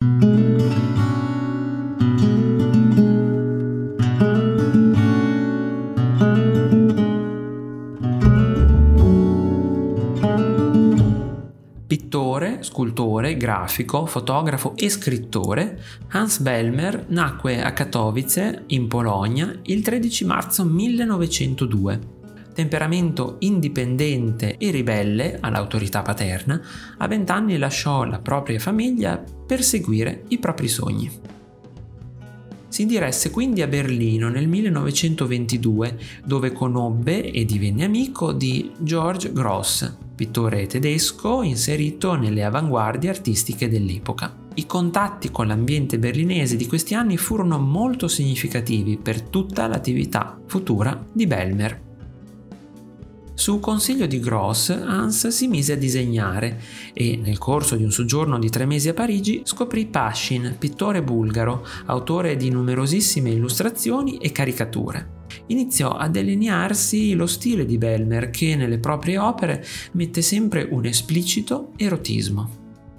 Pittore, scultore, grafico, fotografo e scrittore, Hans Bellmer nacque a Katowice, in Polonia, il 13 marzo 1902. Temperamento indipendente e ribelle all'autorità paterna, a 20 anni lasciò la propria famiglia per seguire i propri sogni. Si diresse quindi a Berlino nel 1922, dove conobbe e divenne amico di Georg Gross, pittore tedesco inserito nelle avanguardie artistiche dell'epoca. I contatti con l'ambiente berlinese di questi anni furono molto significativi per tutta l'attività futura di Bellmer. Su consiglio di Gross, Hans si mise a disegnare e, nel corso di un soggiorno di 3 mesi a Parigi, scoprì Pashin, pittore bulgaro, autore di numerosissime illustrazioni e caricature. Iniziò a delinearsi lo stile di Bellmer, che nelle proprie opere mette sempre un esplicito erotismo.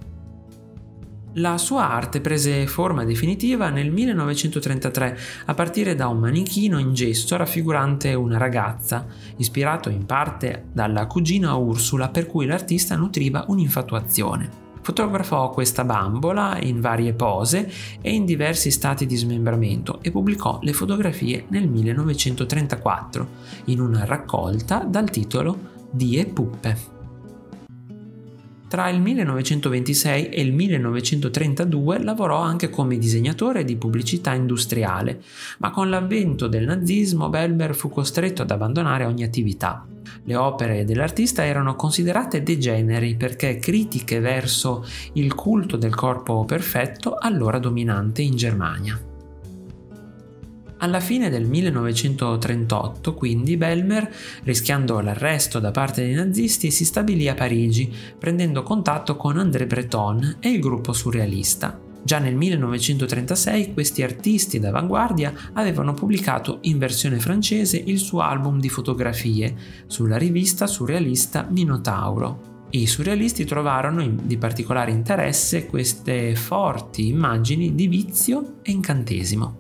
La sua arte prese forma definitiva nel 1933 a partire da un manichino in gesso raffigurante una ragazza, ispirato in parte dalla cugina Ursula per cui l'artista nutriva un'infatuazione. Fotografò questa bambola in varie pose e in diversi stati di smembramento e pubblicò le fotografie nel 1934 in una raccolta dal titolo Die Puppe. Tra il 1926 e il 1932 lavorò anche come disegnatore di pubblicità industriale, ma con l'avvento del nazismo Bellmer fu costretto ad abbandonare ogni attività. Le opere dell'artista erano considerate degeneri perché critiche verso il culto del corpo perfetto allora dominante in Germania. Alla fine del 1938, quindi, Bellmer, rischiando l'arresto da parte dei nazisti, si stabilì a Parigi, prendendo contatto con André Breton e il gruppo surrealista. Già nel 1936 questi artisti d'avanguardia avevano pubblicato in versione francese il suo album di fotografie sulla rivista surrealista Minotauro. I surrealisti trovarono di particolare interesse queste forti immagini di vizio e incantesimo.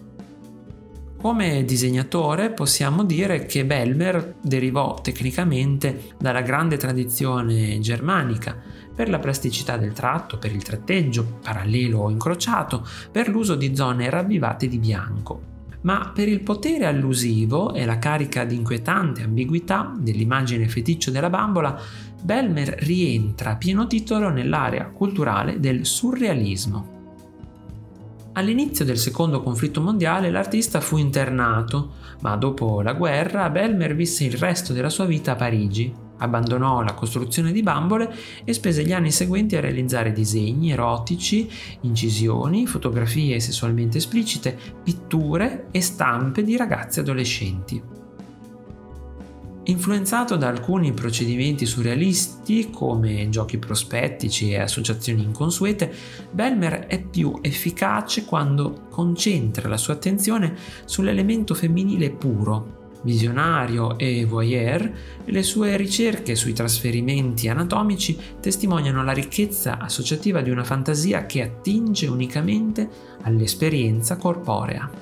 Come disegnatore possiamo dire che Bellmer derivò tecnicamente dalla grande tradizione germanica per la plasticità del tratto, per il tratteggio parallelo o incrociato, per l'uso di zone ravvivate di bianco. Ma per il potere allusivo e la carica di inquietante ambiguità dell'immagine feticcio della bambola, Bellmer rientra a pieno titolo nell'area culturale del surrealismo. All'inizio del secondo conflitto mondiale l'artista fu internato, ma dopo la guerra Bellmer visse il resto della sua vita a Parigi, abbandonò la costruzione di bambole e spese gli anni seguenti a realizzare disegni erotici, incisioni, fotografie sessualmente esplicite, pitture e stampe di ragazze adolescenti. Influenzato da alcuni procedimenti surrealisti come giochi prospettici e associazioni inconsuete, Bellmer è più efficace quando concentra la sua attenzione sull'elemento femminile puro, visionario e voyeur, e le sue ricerche sui trasferimenti anatomici testimoniano la ricchezza associativa di una fantasia che attinge unicamente all'esperienza corporea.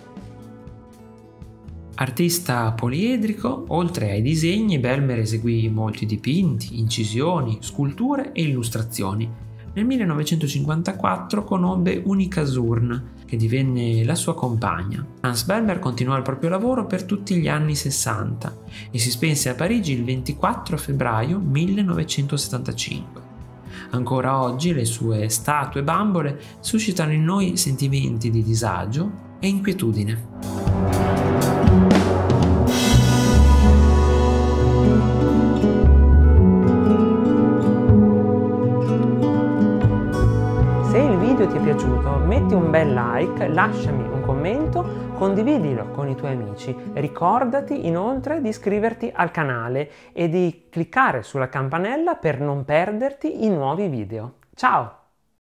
Artista poliedrico, oltre ai disegni, Bellmer eseguì molti dipinti, incisioni, sculture e illustrazioni. Nel 1954 conobbe Unica Zurn, che divenne la sua compagna. Hans Bellmer continuò il proprio lavoro per tutti gli anni 60 e si spense a Parigi il 24 febbraio 1975. Ancora oggi le sue statue bambole suscitano in noi sentimenti di disagio e inquietudine. Se il video ti è piaciuto, metti un bel like, lasciami un commento, condividilo con i tuoi amici. Ricordati inoltre di iscriverti al canale e di cliccare sulla campanella per non perderti i nuovi video. Ciao!